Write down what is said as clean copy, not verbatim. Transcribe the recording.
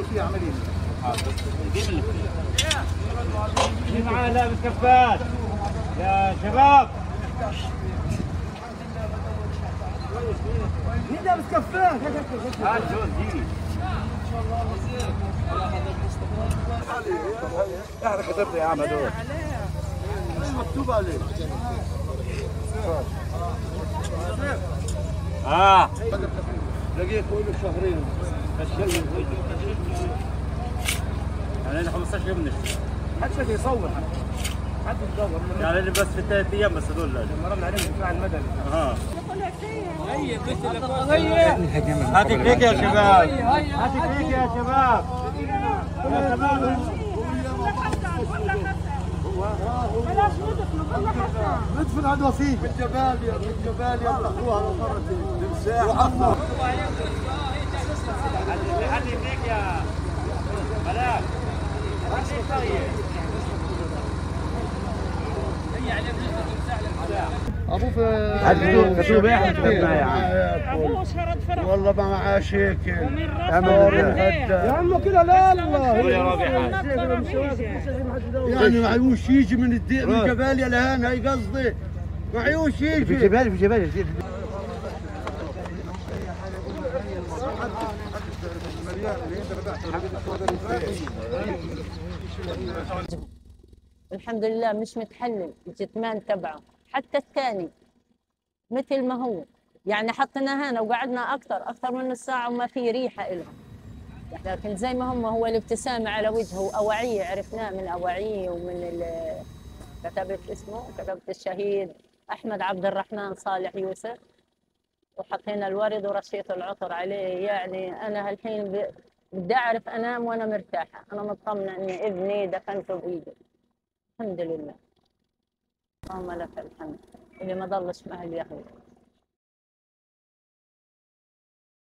اللي فيها عمليه. مين معاه لابس كفات يا شباب؟ مين لابس كفات؟ هات جون دي. احنا كتبنا يا عم هدول. مكتوب عليه. لقيت له شهرين. يعني 15 يوم نشتغل. حتى يصور حتى يصور يعني بس في 3 ايام بس هذول مرنا عليهم الدفاع المدني. هاتي فيك يا شباب. هاتي فيك يا شباب. يا شباب بلاش ندفنوا والله حسن ندفن عند وفيق بالجباليا طلعوها مرتين تمساح هاتي فيك يا بلاش. ابوه في كتب يا ابوه شرد فرق والله ما معاه شيكل ومن رفع يا عمو كده لا قول يا ربيع. يعني معيوش يجي من جباليا لهنا هي قصدي معيوش يجي في جباليا الحمد لله مش متحلل الجثمان تبعه حتى الثاني مثل ما هو، يعني حطيناه هنا وقعدنا اكثر من نص ساعه وما في ريحه لهم، لكن زي ما هو الابتسامه على وجهه واوعيه عرفناه من اوعيه ومن كتبت الشهيد احمد عبد الرحمن صالح يوسف، وحطينا الورد ورشيت العطر عليه. يعني انا هالحين بدي اعرف انام وانا مرتاحه، انا مطمنه اني ابني دفنته بايدي الحمد لله. اللهم لك الحمد اللي ما ضلش مع اليهود.